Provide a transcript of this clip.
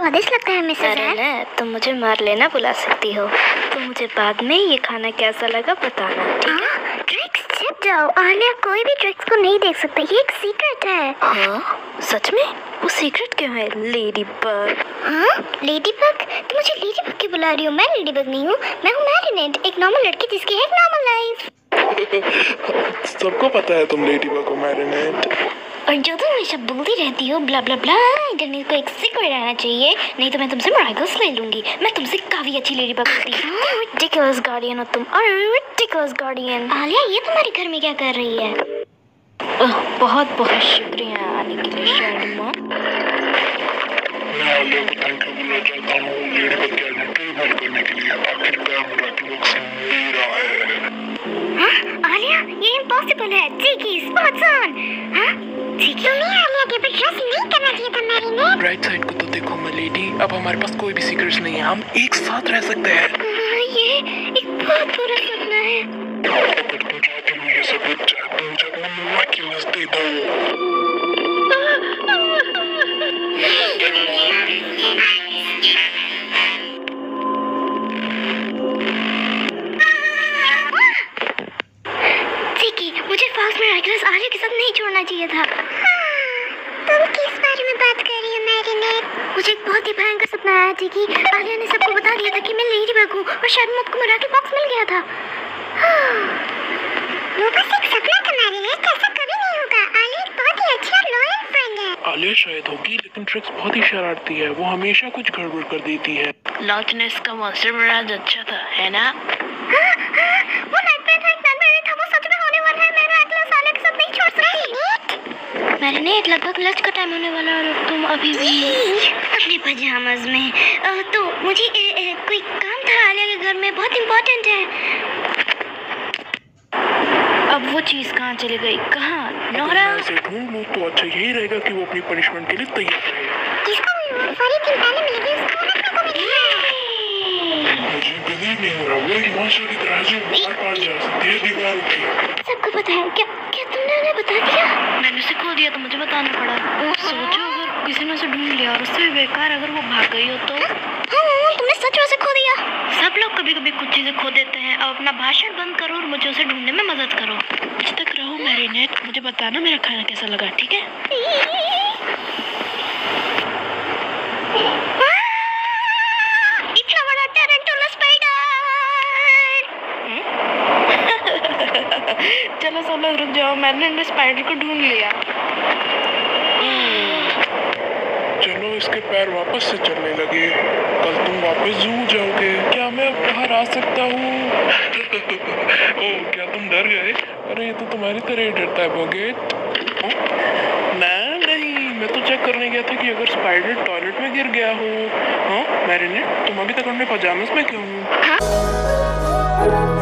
स्वादिष्ट लगता है मिसेस अरे ना, तुम मुझे मार लेना बुला सकती हो, तो मुझे बाद में ये खाना कैसा लगा बताना, ठीक है? ट्रिक्स छिप जाओ आलिया, कोई भी ट्रिक्स को नहीं देख सकता, ये एक सीक्रेट है। हाँ सच में? वो सीक्रेट क्यों है? Ladybug. हाँ लेडी बग? तुम मुझे लेडी बग क्यों बुला रही हो? मैं लेडी बग नहीं हूँ, मैं हूँ मैरिनेट, एक नॉर्मल लड़की जिसकी है एक नॉर्मल लाइफ। सबको पता है तुम लेडी बग हो मैरिनेट। और जो तुम हमेशा बोलती रहती हो ब्ला ब्ला ब्ला, इंटरनेट को एक सीक्रेट रहना चाहिए, नहीं तो मैं तुमसे मराइकल्स ले लूंगी। मैं तुमसे काफी अच्छी लेडी बग होती हूँ। रिडिकुलस गार्डियन हो तुम, और रिडिकुलस गार्डियन। आलिया ये तुम्हारे घर में क्या कर रही है? बहुत बहुत शुक्रिया आने के लिए शायद माँ। मैं आलिया को थैंक यू बोलना चाहता हूँ लेडी बग के आइडेंटिटी हेल्प करने के लिए। आखिरकार मिराकल्स मेरा है। हाँ आलिया ये इम्पॉसिबल है। Cheeky spots on. हाँ चीकी, तुम्हें आलिया के ऊपर ट्रस्ट नहीं करना चाहिए था मैरिनेट। राइट साइड को तो देखो मिलेडी, अब हमारे पास कोई भी सीक्रेट्स नहीं है, हम एक साथ रह सकते हैं। ये एक बहुत बुरा सपना है। अगर तुम चाहते हो ये सब कुछ चाहते हो, मुझे अपना मिराकल्स दे दो। मुझे फास्ट मिराकल्स आलिया के साथ नहीं छोड़ना चाहिए था। तुम किस बारे में बात कर रही हो मैरिनेट? मुझे एक बहुत ही भयंकर सपना आया थी कि आलिया ने सबको बता दिया था कि मैं लेडी बग हूँ, और शायद मुझको मिराकल बॉक्स मिल गया था। वो बस एक सपना था मैरिनेट, ऐसा कभी नहीं होगा। आलिया एक बहुत ही अच्छा लॉयल फ्रेंड है। आलिया शायद होगी, लेकिन ट्रिक्स बहुत ही शरारती है, वो हमेशा कुछ गड़बड़ कर देती है। लॉच ने इसका मॉन्स्टर मिराज अच्छा था, है ना? वो नाइटमेयर था, वो सच में होने वाला है। मेरा एटलस आलिया के साथ नहीं छोड़ सकती। मैरिनेट लगभग लंच का टाइम होने वाला है और तुम अभी भी अपने पजामाज में। तो मुझे कोई काम था आलिया के घर में, बहुत इम्पोर्टेंट है। अब वो चीज कहाँ चली गई? कहाँ? नोरा? अगर मैं इसे ढूंढ लूँ तो अच्छा यही रहेगा कि वो अपनी पनिशमेंट के लिए तैयार रहे। किसको फरी थी पहले मिलेगी, उसको रखने को मिलेगा। मुझे बिलीव नहीं हो रहा, वो एक मॉन्स्टर की तरह जो बार जा सकती है दीवार पे। सबको पता है क्या? क्या तुमने उन्हें बता दिया? मैंने उसे खो दिया तो मुझे बताना पड़ा। सोचो अगर किसी ने उसे ढूंढ लिया और उससे भी बेकार अगर वो भाग गई हो तो? हाँ तुमने सच में उसे खो दिया। सब लोग कभी कभी कुछ चीजें खो देते हैं। अब अपना भाषण बंद करो और मुझे उसे ढूंढने में मदद करो। आज तक रहो मैरिनेट, मुझे बताना मेरा खाना कैसा लगा, ठीक है? इतना बड़ा टेरेंटुला स्पाइडर। चलो सब लोग रुक जाओ, मैंने स्पाइडर को ढूंढ लिया। चलो इसके पैर वापस से चलने लगे। कल तुम वापस जू जाओगे। क्या मैं अब बाहर आ सकता हूँ? ओह क्या तुम डर गए? अरे ये तो तुम्हारी तरह ही डरता है बगेट। नहीं, मैं तो चेक करने गया था कि अगर स्पाइडर टॉयलेट में गिर गया हो। हाँ मैरिनेट, तुम अभी तक अपने पजामे में क्यों हो?